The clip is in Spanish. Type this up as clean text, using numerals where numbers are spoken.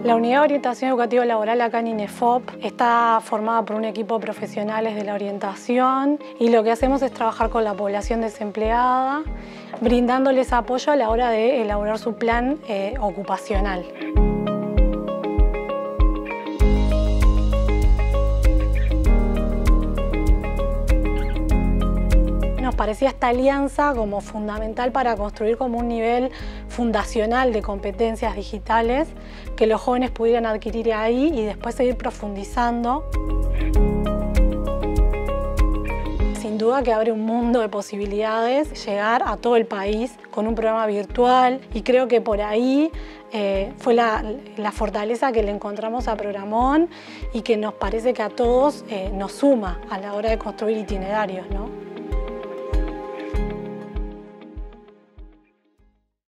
La Unidad de Orientación Educativa Laboral acá en INEFOP está formada por un equipo de profesionales de la orientación y lo que hacemos es trabajar con la población desempleada, brindándoles apoyo a la hora de elaborar su plan ocupacional. Nos parecía esta alianza como fundamental para construir como un nivel fundacional de competencias digitales que los jóvenes pudieran adquirir ahí y después seguir profundizando. Sin duda que abre un mundo de posibilidades, llegar a todo el país con un programa virtual y creo que por ahí fue la fortaleza que le encontramos a Programón y que nos parece que a todos nos suma a la hora de construir itinerarios, ¿no?